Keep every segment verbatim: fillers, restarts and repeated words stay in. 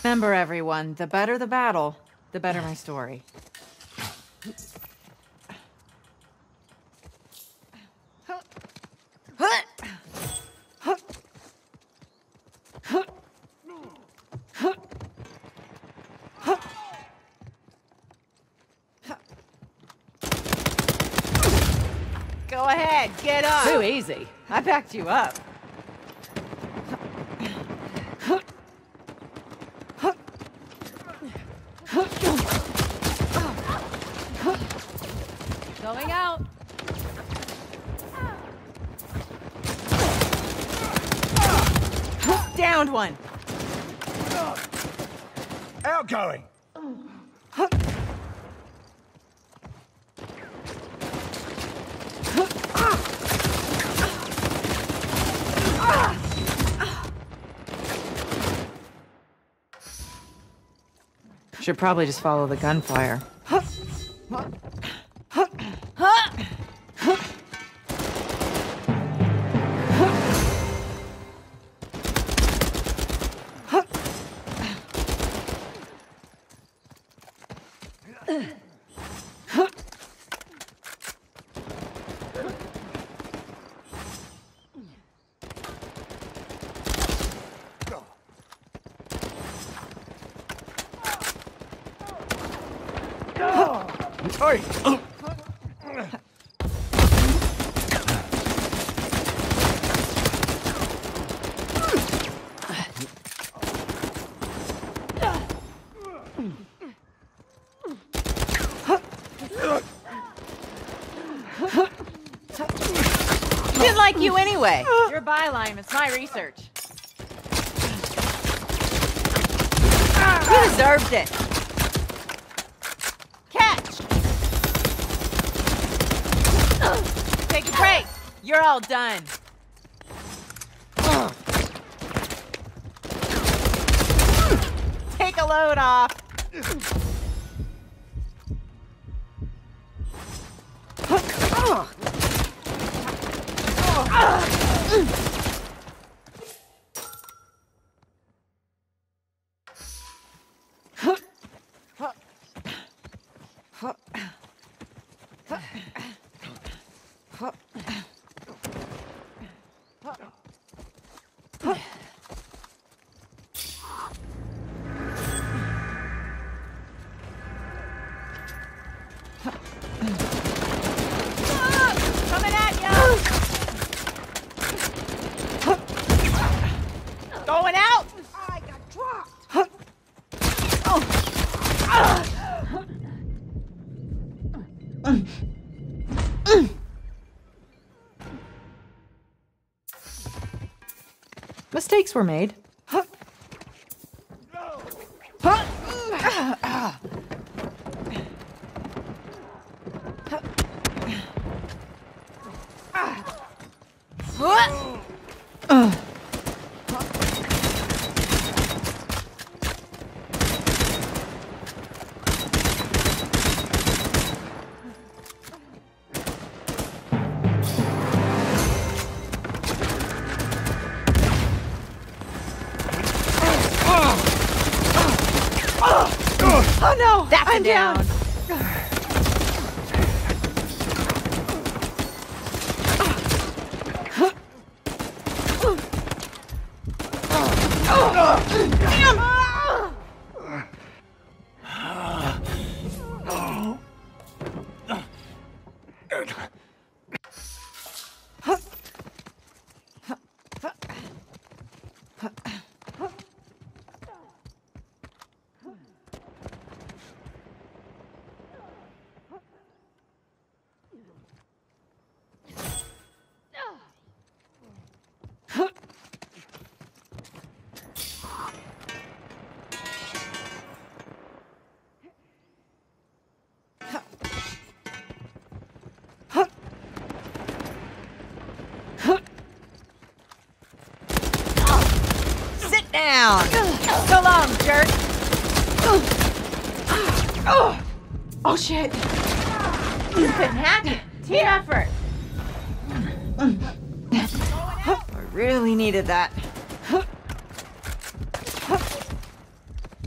Remember, everyone, the better the battle, the better my story. Go ahead, get up. Too easy. I backed you up. Going out. Downed one. Outgoing. Should probably just follow the gunfire. Oi! Didn't like you anyway. Your byline is my research. You deserved it. Catch! Take a break. You're all done. Take a load off. Coming at you! Going out! I got dropped! Mistakes were made. Oh no! That's I'm down. down. Damn! Sit down! So long, jerk! Oh shit! You couldn't hack it! Team effort! I really needed that.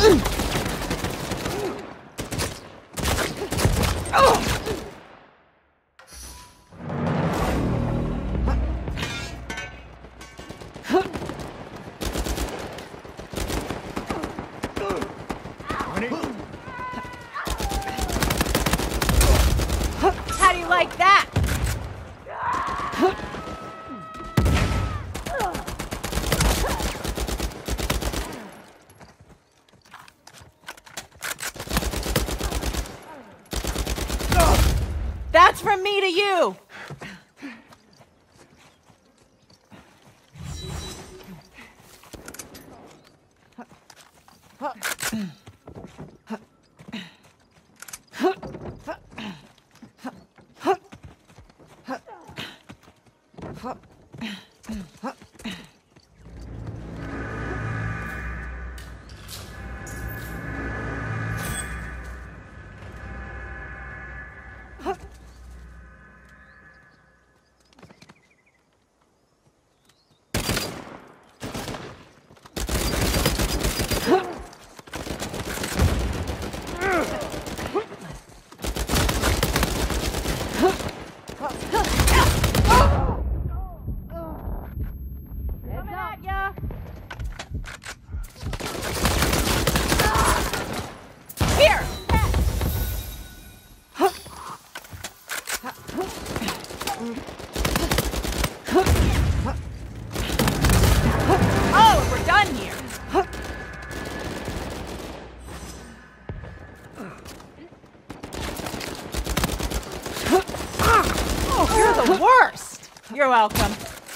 How do you like that? That's from me to you. Oh, we're done here. Oh, you're the worst. You're welcome.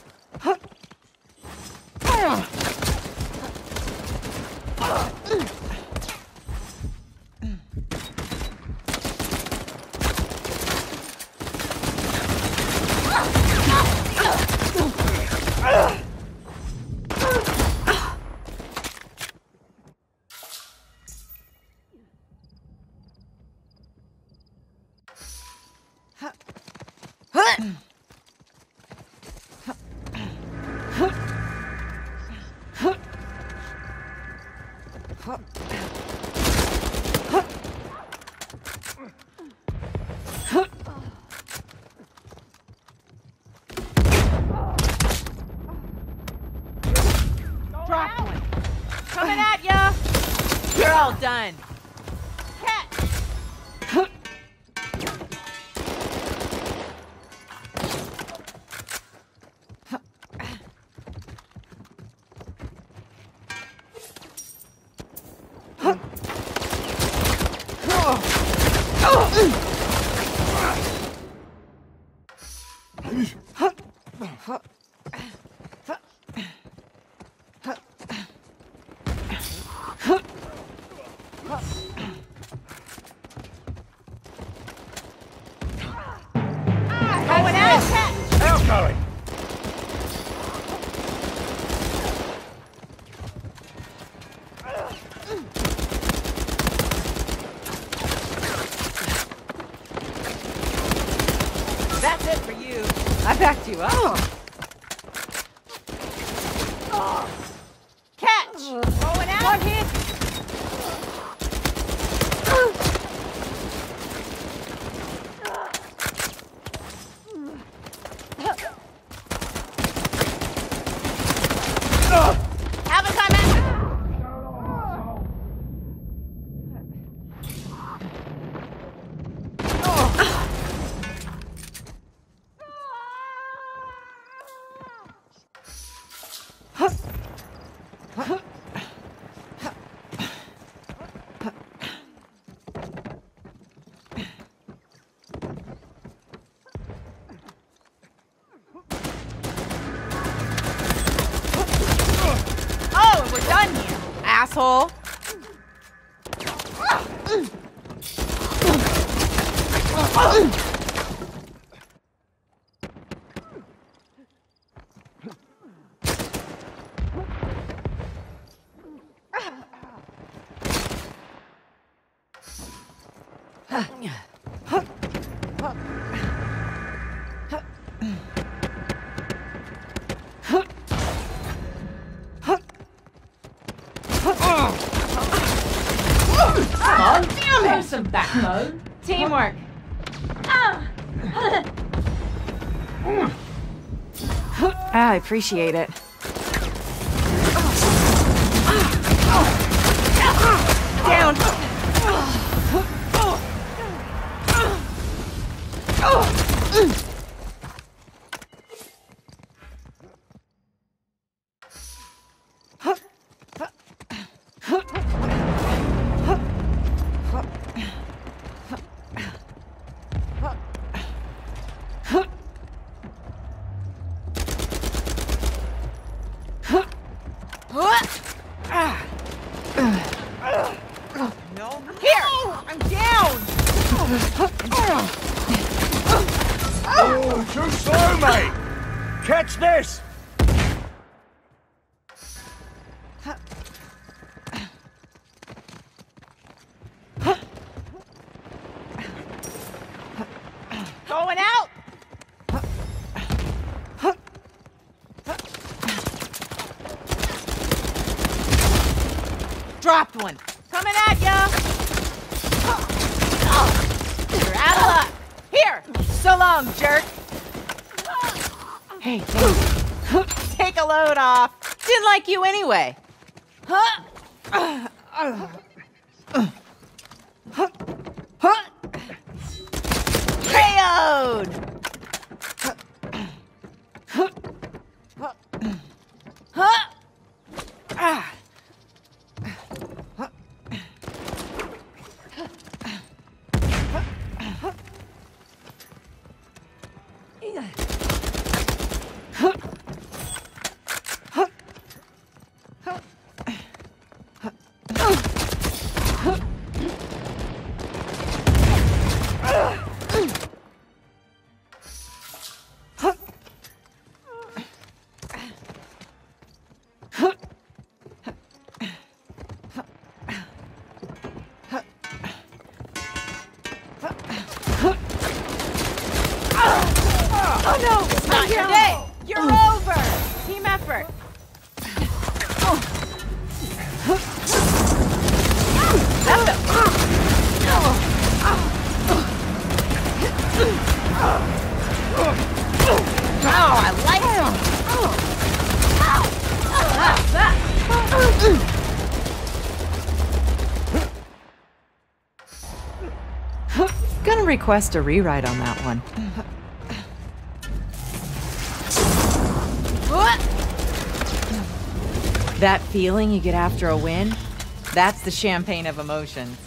Drop one. Coming at ya. You're all done. Catch. Outgoing. That's it for you. I backed you up. Oh. Catch! Going out. One hit. Have a time at. Oh, we're done here, asshole. on, damn it! Have some backbone. Teamwork. I appreciate it. Down. No. Here! I'm down! Oh, too slow, mate! Catch this! Going out! Dropped one. Coming at ya! You're out of luck. Here! So long, jerk! Hey, thanks. Take a load off. Didn't like you anyway. Huh? K O'd! Huh? Ah. Oh no! It's not your day! You're over! Team effort! Oh, I like it! Gonna request a rewrite on that one. That feeling you get after a win? That's the champagne of emotions.